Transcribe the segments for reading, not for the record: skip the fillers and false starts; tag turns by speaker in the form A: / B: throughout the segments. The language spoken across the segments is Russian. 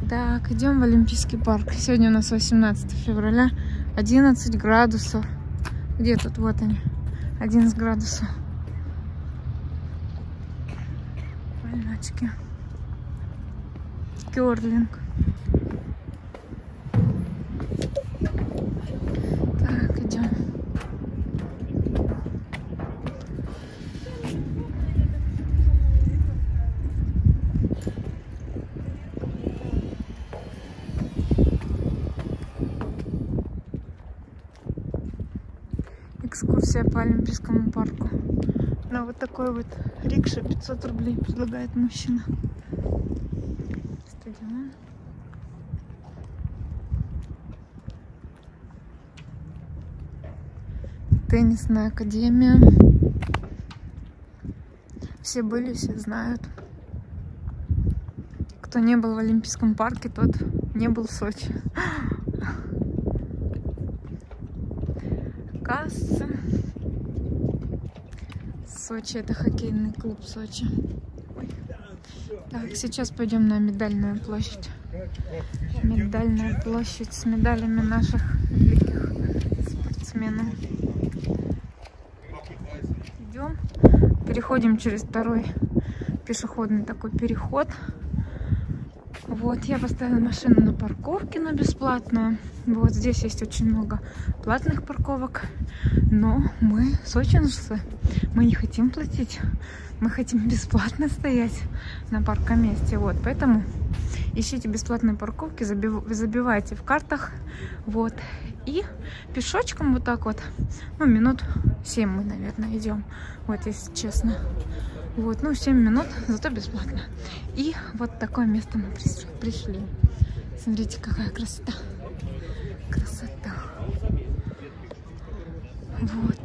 A: Так, идем в Олимпийский парк. Сегодня у нас 18 февраля, 11 градусов. Где тут? Вот они, 11 градусов. Пальмочки. Кёрлинг. Так, идем. Экскурсия по Олимпийскому парку. На вот такой вот рикше 500 рублей предлагает мужчина. Стадион. Теннисная академия. Все были, все знают. Кто не был в Олимпийском парке, тот не был в Сочи. Касса. Сочи — это хоккейный клуб Сочи. Ой. Так, сейчас пойдем на Медальную площадь. Медальная площадь с медалями наших великих спортсменов. Идем, переходим через второй пешеходный такой переход. Вот, я поставила машину на парковке, но бесплатную. Вот здесь есть очень много платных парковок. Но мы сочинцы, мы не хотим платить. Мы хотим бесплатно стоять на паркоместе. Вот, поэтому ищите бесплатные парковки, забивайте в картах. Вот, и пешочком вот так вот, ну, минут 7 мы, наверное, идем. Вот, если честно. Вот, ну, 7 минут, зато бесплатно. И вот такое место мы пришли. Смотрите, какая красота. Красота. Вот.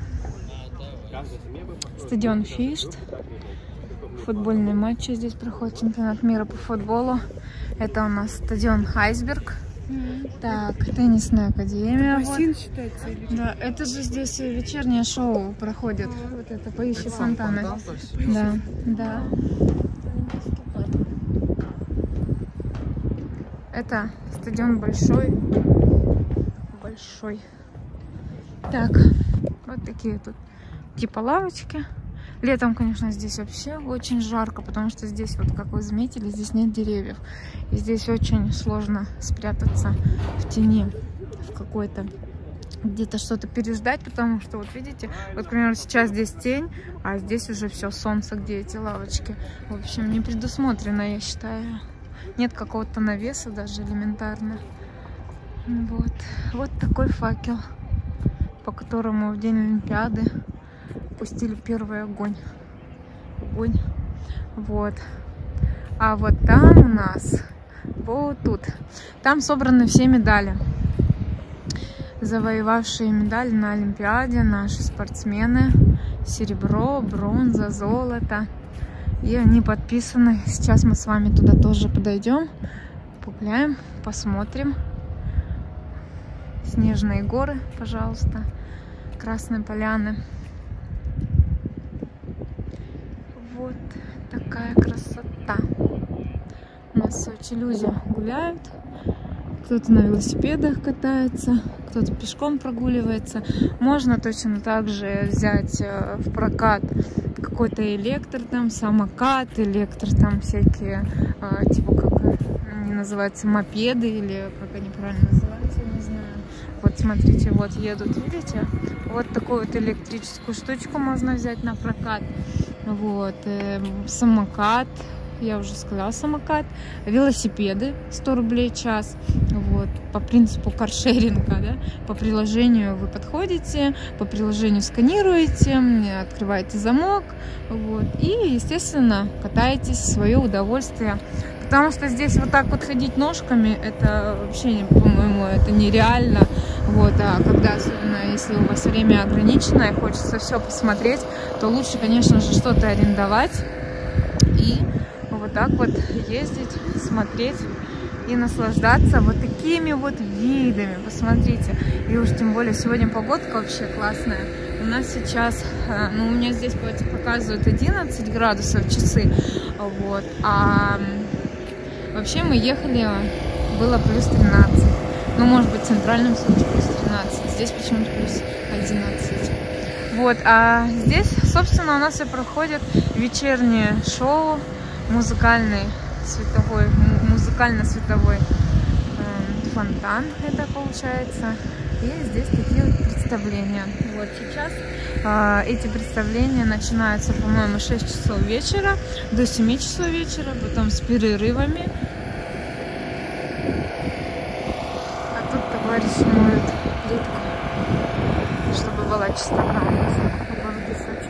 A: Стадион Фишт. Футбольные матчи здесь проходит, чемпионат мира по футболу. Это у нас стадион Айсберг. Так, теннисная академия.
B: Бассейн вот считается? Или
A: да, это же здесь вечернее шоу проходит. Вот это «Поищи Сантаны». Да, да. Это стадион большой. Большой. Так, вот такие тут типа лавочки. Летом, конечно, здесь вообще очень жарко, потому что здесь, вот как вы заметили, здесь нет деревьев. И здесь очень сложно спрятаться в тени, в какой-то, где-то что-то переждать, потому что, вот видите, вот, к примеру, сейчас здесь тень, а здесь уже все солнце, где эти лавочки. В общем, не предусмотрено, я считаю. Нет какого-то навеса даже элементарно. Вот. Вот такой факел, по которому в день Олимпиады пустили первый огонь. Огонь. Вот. А вот там у нас, вот тут, там собраны все медали, завоевавшие медали на Олимпиаде, наши спортсмены. Серебро, бронза, золото. И они подписаны. Сейчас мы с вами туда тоже подойдем, погуляем, посмотрим. Снежные горы, пожалуйста. Красные поляны. Вот такая красота. У нас в Сочи люди гуляют. Кто-то на велосипедах катается, кто-то пешком прогуливается. Можно точно так же взять в прокат какой-то электро, там, самокат, электро, там всякие, типа, как они называются, мопеды, или как они правильно называются, я не знаю. Вот смотрите, вот едут, видите? Вот такую вот электрическую штучку можно взять на прокат. Вот, самокат, я уже сказала, самокат, велосипеды 100 рублей час. Вот, по принципу каршеринга, да? По приложению вы подходите, по приложению сканируете, открываете замок, вот, и, естественно, катаетесь в свое удовольствие. Потому что здесь вот так вот ходить ножками, это вообще, по-моему, это нереально. Вот, а когда, особенно если у вас время ограничено и хочется все посмотреть, то лучше, конечно же, что-то арендовать и вот так вот ездить, смотреть и наслаждаться вот такими вот видами. Посмотрите. И уж тем более сегодня погодка вообще классная. У нас сейчас, ну, у меня здесь показывают 11 градусов часы, вот, а Вообще мы ехали, было плюс 13. Ну, может быть, в центральном Сочи плюс 13. Здесь почему-то плюс 11. Вот, а здесь, собственно, у нас и проходит вечернее шоу, музыкально-световой фонтан, это получается. И здесь такие вот представления. Вот сейчас эти представления начинаются, по-моему, 6 часов вечера до 7 часов вечера, потом с перерывами. А тут товарищи моют плитку, чтобы была чистота у нас в городе Сочи.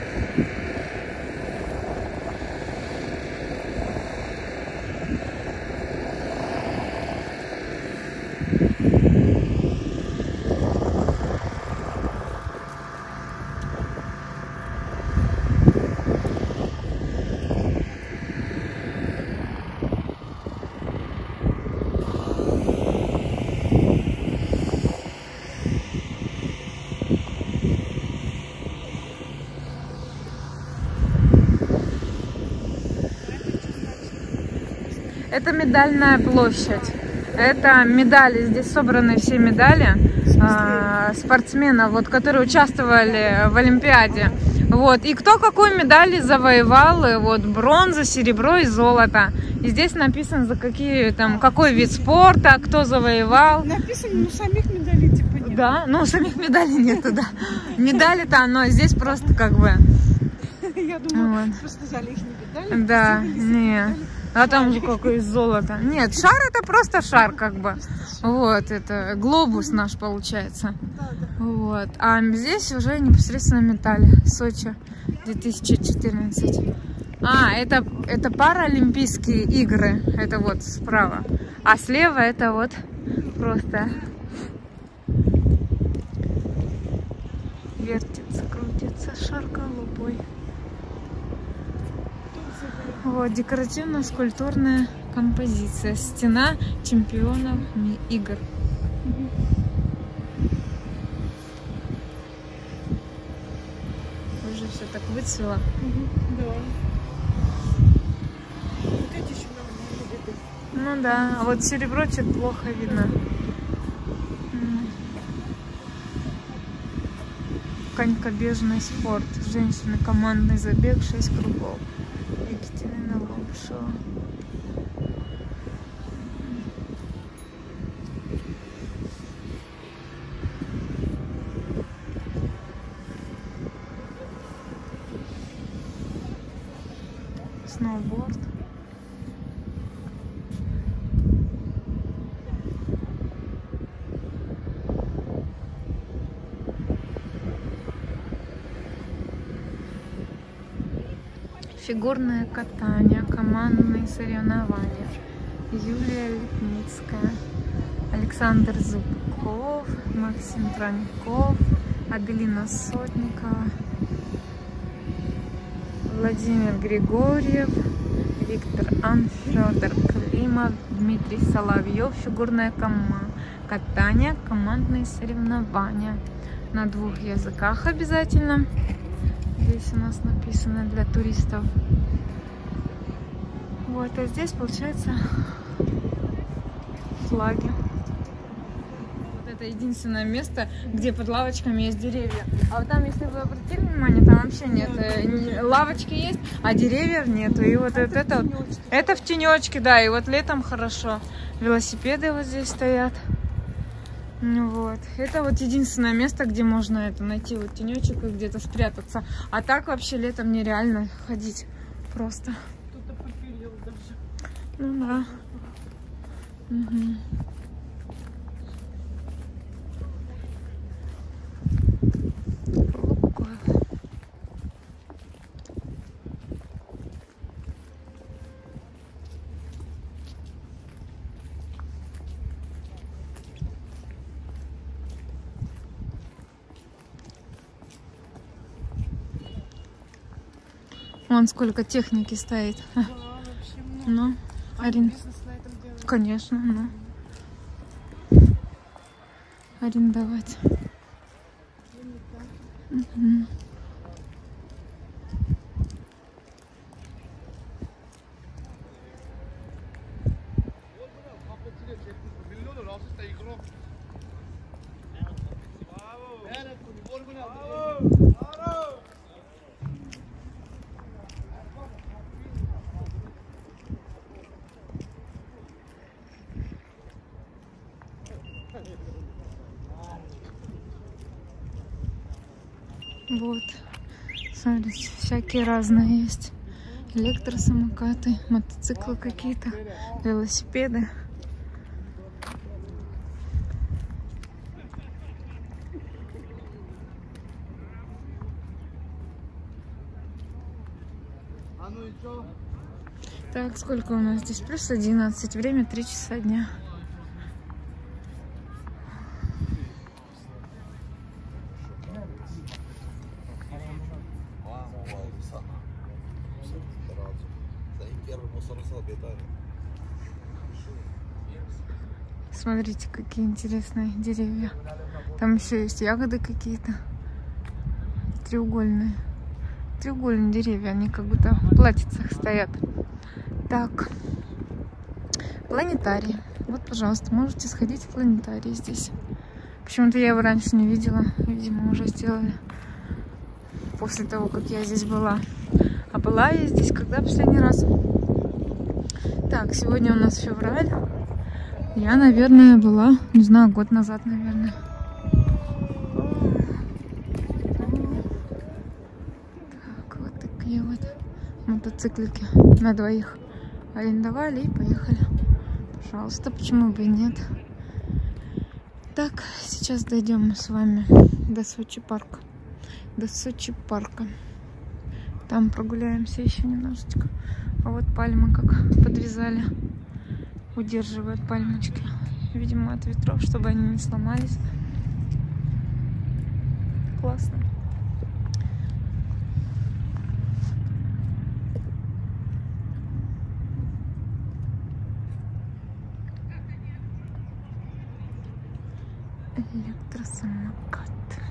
A: Это медальная площадь. Это медали. Здесь собраны все медали спортсменов, вот, которые участвовали в Олимпиаде. Вот. И кто какой медали завоевал. Вот, бронза, серебро и золото. И здесь написано, за какие, там, какой вид спорта, кто завоевал.
B: Написано, но самих медалей типа нет.
A: Да, ну самих медалей нету, да. Медали-то, но здесь просто как бы...
B: Я думала, просто взяли их медали.
A: Да, не. А там же какое золото. Нет, шар это просто шар, как бы. Вот, это глобус наш получается. Вот. А здесь уже непосредственно медали. Сочи 2014. А, это паралимпийские игры. Это вот справа. А слева это вот просто вертится, крутится шар голубой. Вот, декоративно-скульптурная композиция. Стена чемпионов игр. Уже все так выцвело.
B: Да. Вот эти еще
A: Ну да, а вот серебро чуть плохо видно. Конькобежный спорт. Женщины, командный забег, 6 кругов. Екатерина Лобушева. Сноуборд. Фигурное катание, командные соревнования. Юлия Липницкая, Александр Зубков, Максим Троньков, Аделина Сотникова, Владимир Григорьев, Виктор Ан, Федор Климов, Дмитрий Соловьев. Фигурное катание, командные соревнования. На 2 языках обязательно. Здесь у нас написано для туристов. Вот, а здесь получается флаги. Вот это единственное место, где под лавочками есть деревья. А вот там, если вы обратили внимание, там вообще нет. Лавочки есть, а деревьев нету. И вот это вот, это в тенечке, да. И вот летом хорошо. Велосипеды вот здесь стоят. Вот. Это вот единственное место, где можно это найти вот тенечек и где-то спрятаться. А так вообще летом нереально ходить просто.
B: Кто-то попилил даже.
A: Ну да. Угу. Вон сколько техники стоит.
B: Да, вообще много.
A: Ну, Арин...
B: бизнес на этом делает.
A: Конечно, ну. Арендовать. Угу. Вот. Смотрите, всякие разные есть. Электросамокаты, мотоциклы какие-то, велосипеды. Так, сколько у нас здесь? Плюс 11. Время 3 часа дня. Смотрите, какие интересные деревья. Там еще есть ягоды какие-то. Треугольные. Треугольные деревья. Они как будто в платьицах стоят. Так. Планетарий. Вот, пожалуйста, можете сходить в планетарий здесь. Почему-то я его раньше не видела. Видимо, уже сделали. После того, как я здесь была. А была я здесь когда последний раз? Так, сегодня у нас февраль. Я, наверное, была, не знаю, год назад, наверное. Так, вот такие вот мотоциклики на двоих арендовали и поехали. Пожалуйста, почему бы и нет. Так, сейчас дойдем мы с вами до Сочи парка. До Сочи парка. Там прогуляемся еще немножечко. А вот пальмы как подвязали. Удерживают пальмочки. Видимо, от ветров, чтобы они не сломались. Классно. Электросамокат.